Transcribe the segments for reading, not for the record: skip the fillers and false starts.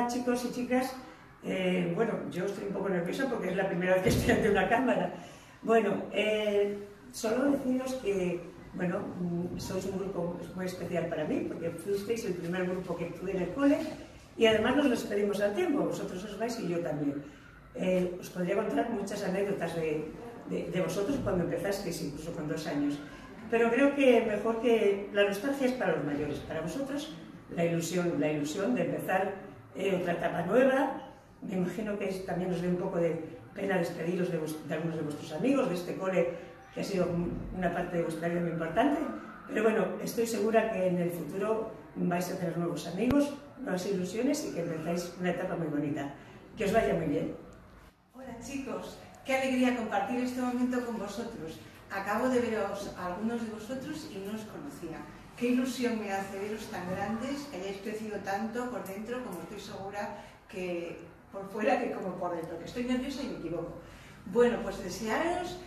Hola chicos y chicas, bueno, yo estoy un poco nerviosa porque es la primera vez que estoy ante una cámara. Bueno, solo deciros que, bueno, sois un grupo muy especial para mí porque fuisteis el primer grupo que tuve en el cole y además nos despedimos al tiempo, vosotros os vais y yo también. Os podría contar muchas anécdotas de vosotros cuando empezasteis, incluso con 2 años, pero creo que mejor que la nostalgia es para los mayores, para vosotros la ilusión de empezar otra etapa nueva. Me imagino que también os dé un poco de pena despediros de algunos de vuestros amigos, de este cole que ha sido una parte de vuestra vida muy importante, pero bueno, estoy segura que en el futuro vais a tener nuevos amigos, nuevas ilusiones y que empezáis una etapa muy bonita. Que os vaya muy bien. Hola chicos, qué alegría compartir este momento con vosotros. Acabo de veros a algunos de vosotros y no os conocía. Qué ilusión me hace veros tan grandes, que hayáis crecido tanto por dentro, como estoy segura que por fuera que como por dentro, que estoy nerviosa y me equivoco. Bueno, pues deciros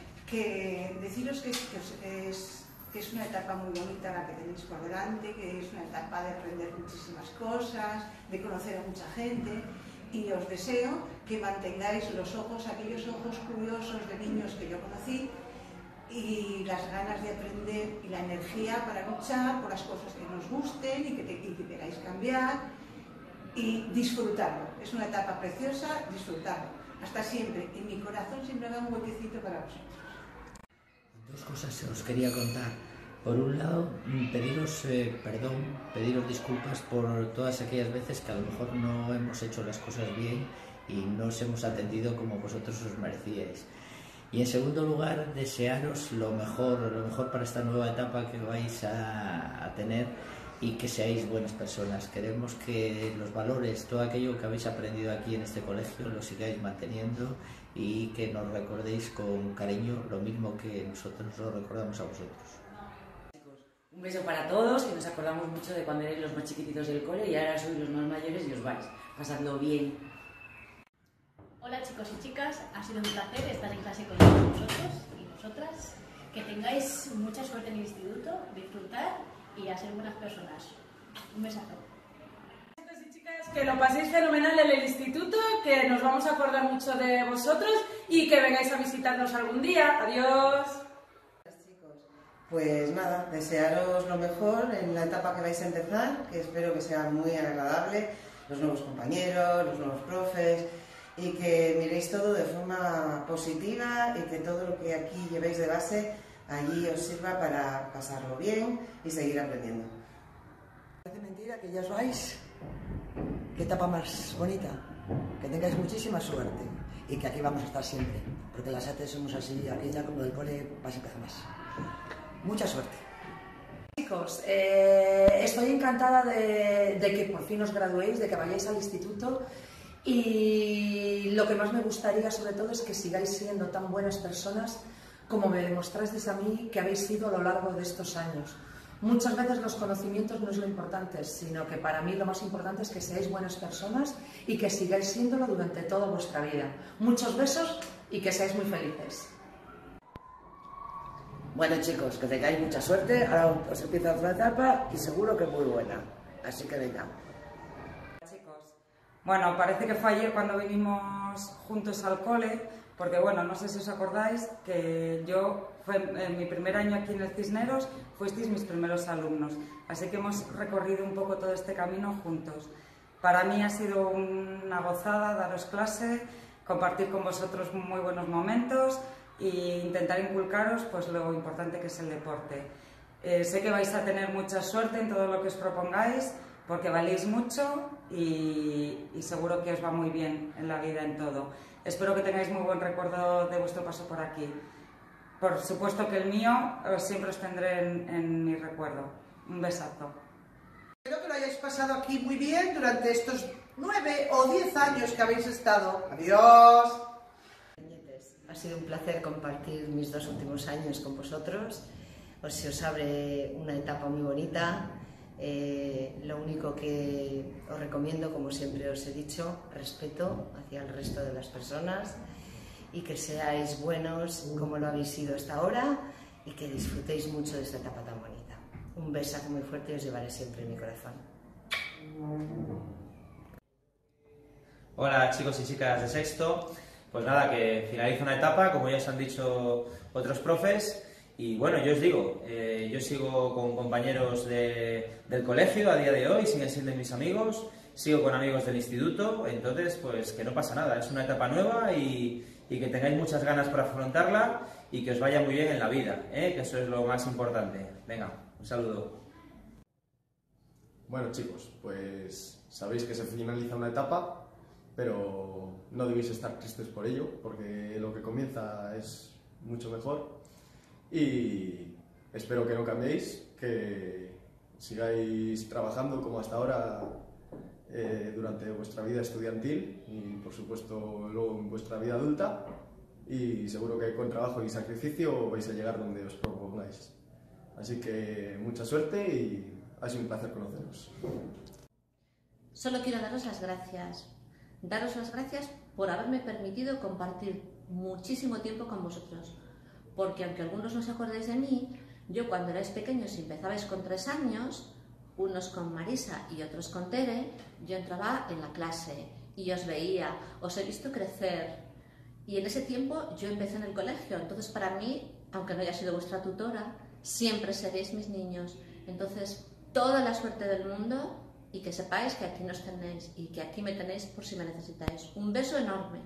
que es una etapa muy bonita la que tenéis por delante, que es una etapa de aprender muchísimas cosas, de conocer a mucha gente, y os deseo que mantengáis los ojos, aquellos ojos curiosos de niños que yo conocí, y las ganas de aprender y la energía para luchar por las cosas que nos gusten y que queráis cambiar y disfrutarlo. Es una etapa preciosa, disfrutarlo. Hasta siempre. En mi corazón siempre habrá un huequecito para vosotros. Dos cosas os quería contar. Por un lado, pediros perdón, pediros disculpas por todas aquellas veces que a lo mejor no hemos hecho las cosas bien y no os hemos atendido como vosotros os merecíais. Y en segundo lugar, desearos lo mejor para esta nueva etapa que vais a tener y que seáis buenas personas. Queremos que los valores, todo aquello que habéis aprendido aquí en este colegio, lo sigáis manteniendo y que nos recordéis con cariño lo mismo que nosotros os recordamos a vosotros. Un beso para todos, que nos acordamos mucho de cuando erais los más chiquititos del cole y ahora sois los más mayores y os vais pasando bien. Hola chicos y chicas, ha sido un placer estar en clase con todos vosotros y vosotras. Que tengáis mucha suerte en el instituto, disfrutar y a ser buenas personas. Un besazo. Chicos y chicas, que lo paséis fenomenal en el instituto, que nos vamos a acordar mucho de vosotros y que vengáis a visitarnos algún día. Adiós. Pues nada, desearos lo mejor en la etapa que vais a empezar, que espero que sea muy agradable, los nuevos compañeros, los nuevos profes, y que miréis todo de forma positiva y que todo lo que aquí llevéis de base allí os sirva para pasarlo bien y seguir aprendiendo. Parece mentira que ya os vais. Qué etapa más bonita. Que tengáis muchísima suerte y que aquí vamos a estar siempre, porque las ATES somos así, aquí ya como del cole más empezó más. Mucha suerte. Chicos, estoy encantada de que por fin os graduéis, de que vayáis al instituto, y lo que más me gustaría sobre todo es que sigáis siendo tan buenas personas como me demostrasteis a mí que habéis sido a lo largo de estos años. Muchas veces los conocimientos no es lo importante, sino que para mí lo más importante es que seáis buenas personas y que sigáis siéndolo durante toda vuestra vida. Muchos besos y que seáis muy felices. Bueno chicos, que tengáis mucha suerte, ahora os empieza otra etapa y seguro que muy buena, así que venga. Chicos, bueno, parece que fue ayer cuando vinimos juntos al cole, porque bueno, no sé si os acordáis que yo, fue en mi primer año aquí en el Cisneros, fuisteis mis primeros alumnos, así que hemos recorrido un poco todo este camino juntos. Para mí ha sido una gozada daros clase, compartir con vosotros muy buenos momentos e intentar inculcaros pues lo importante que es el deporte. Sé que vais a tener mucha suerte en todo lo que os propongáis, porque valéis mucho y seguro que os va muy bien en la vida en todo. Espero que tengáis muy buen recuerdo de vuestro paso por aquí. Por supuesto que el mío siempre os tendré en mi recuerdo. Un besazo. Espero que lo hayáis pasado aquí muy bien durante estos 9 o 10 años que habéis estado. ¡Adiós! Ha sido un placer compartir mis 2 últimos años con vosotros. Se os abre una etapa muy bonita. Lo único que os recomiendo, como siempre os he dicho, respeto hacia el resto de las personas y que seáis buenos como lo habéis sido hasta ahora y que disfrutéis mucho de esta etapa tan bonita. Un besazo muy fuerte y os llevaré siempre en mi corazón. Hola chicos y chicas de sexto, pues nada, que finaliza una etapa, como ya os han dicho otros profes, y bueno, yo os digo, yo sigo con compañeros del colegio a día de hoy, siguen siendo mis amigos, sigo con amigos del instituto, entonces pues que no pasa nada, es una etapa nueva y que tengáis muchas ganas por afrontarla y que os vaya muy bien en la vida, que eso es lo más importante. Venga, un saludo. Bueno chicos, pues sabéis que se finaliza una etapa, pero no debéis estar tristes por ello, porque lo que comienza es mucho mejor y espero que no cambiéis, que sigáis trabajando como hasta ahora durante vuestra vida estudiantil y por supuesto luego en vuestra vida adulta, y seguro que con trabajo y sacrificio vais a llegar donde os propongáis. Así que mucha suerte y ha sido un placer conoceros. Solo quiero daros las gracias por haberme permitido compartir muchísimo tiempo con vosotros, porque aunque algunos no os acordáis de mí, yo cuando erais pequeños y empezabais con 3 años, unos con Marisa y otros con Tere, yo entraba en la clase y os veía, os he visto crecer, y en ese tiempo yo empecé en el colegio, entonces para mí, aunque no haya sido vuestra tutora, siempre seréis mis niños. Entonces, toda la suerte del mundo y que sepáis que aquí nos tenéis y que aquí me tenéis por si me necesitáis. Un beso enorme.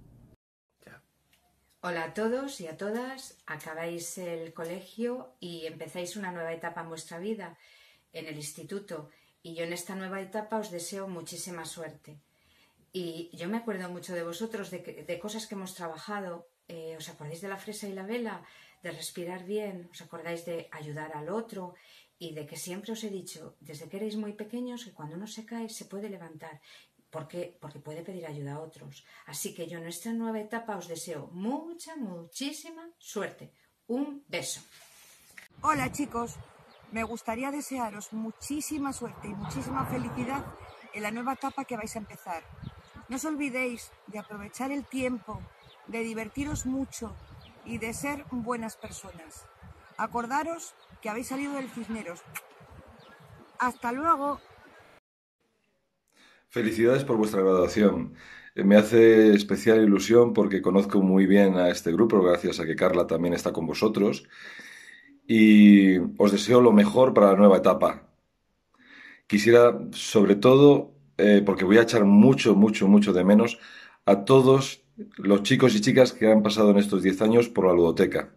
Hola a todos y a todas. Acabáis el colegio y empezáis una nueva etapa en vuestra vida, en el instituto. Y yo en esta nueva etapa os deseo muchísima suerte. Y yo me acuerdo mucho de vosotros, de cosas que hemos trabajado. ¿Os acordáis de la fresa y la vela? De respirar bien. ¿Os acordáis de ayudar al otro? Y de que siempre os he dicho, desde que erais muy pequeños, que cuando uno se cae se puede levantar. Porque puede pedir ayuda a otros. Así que yo en esta nueva etapa os deseo muchísima suerte. Un beso. Hola chicos, me gustaría desearos muchísima suerte y muchísima felicidad en la nueva etapa que vais a empezar. No os olvidéis de aprovechar el tiempo, de divertiros mucho y de ser buenas personas. Acordaros que habéis salido del Cisneros. ¡Hasta luego! Felicidades por vuestra graduación. Me hace especial ilusión porque conozco muy bien a este grupo, gracias a que Carla también está con vosotros. Y os deseo lo mejor para la nueva etapa. Quisiera, sobre todo, porque voy a echar mucho de menos a todos los chicos y chicas que han pasado en estos 10 años por la ludoteca.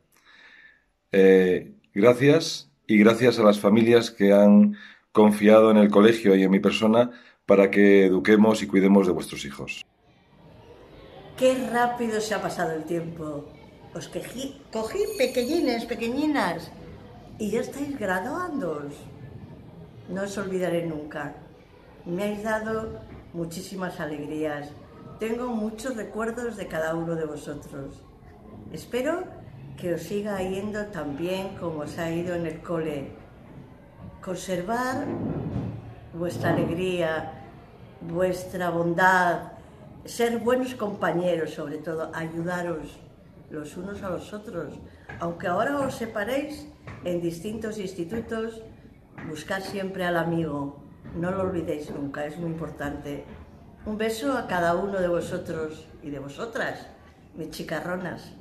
Gracias, y gracias a las familias que han confiado en el colegio y en mi persona para que eduquemos y cuidemos de vuestros hijos. Qué rápido se ha pasado el tiempo. Os cogí pequeñinas, y ya estáis graduándoos. No os olvidaré nunca. Me habéis dado muchísimas alegrías. Tengo muchos recuerdos de cada uno de vosotros. Espero que os siga yendo tan bien como os ha ido en el cole. Conservar vuestra alegría, vuestra bondad, ser buenos compañeros, sobre todo, ayudaros los unos a los otros. Aunque ahora os separéis en distintos institutos, buscad siempre al amigo. No lo olvidéis nunca, es muy importante. Un beso a cada uno de vosotros y de vosotras, mis chicarronas.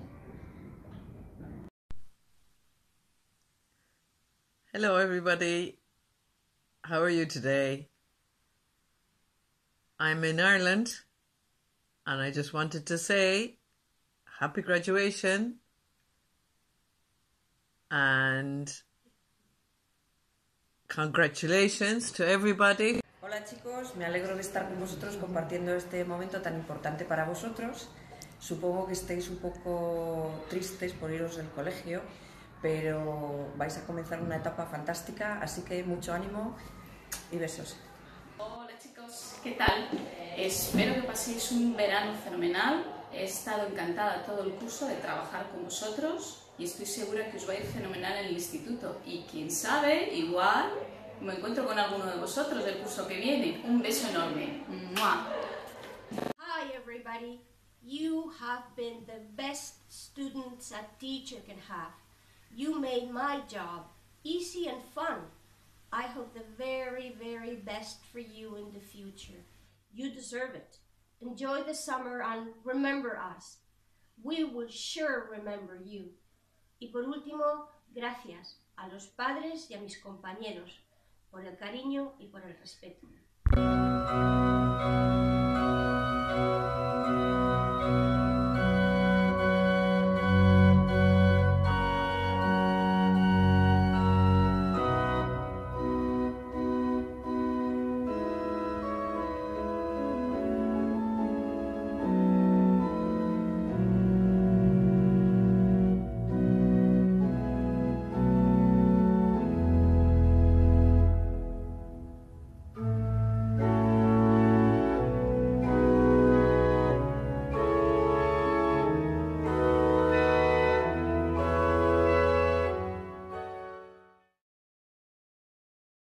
Hello everybody, how are you today? I'm in Ireland and I just wanted to say happy graduation and congratulations to everybody. Hola chicos, me alegro de estar con vosotros compartiendo este momento tan importante para vosotros. Supongo que estéis un poco tristes por iros del colegio, pero vais a comenzar una etapa fantástica, así que mucho ánimo y besos. Hola chicos, ¿qué tal? Espero que paséis un verano fenomenal. He estado encantada todo el curso de trabajar con vosotros y estoy segura que os va a ir fenomenal en el instituto. Y quién sabe, igual me encuentro con alguno de vosotros del curso que viene. Un beso enorme. ¡Mua! Hi everybody, you have been the best students a teacher can have. You made my job easy and fun. I hope the very, very best for you in the future. You deserve it. enjoy the summer and remember us. We will sure remember you. Y por último, gracias a los padres y a mis compañeros por el cariño y por el respeto.